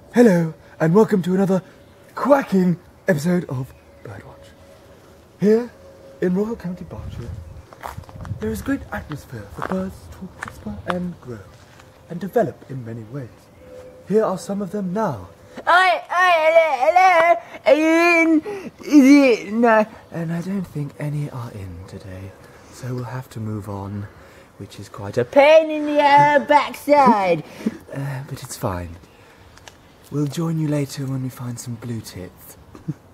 Hello, and welcome to another quacking episode of Birdwatch. Here in Royal County Berkshire, there is a great atmosphere for birds to prosper and grow, and develop in many ways. Here are some of them now. Hello, are you in? Is it? No. And I don't think any are in today, so we'll have to move on, which is quite a Pain in the backside. but it's fine. We'll join you later when we find some blue tits.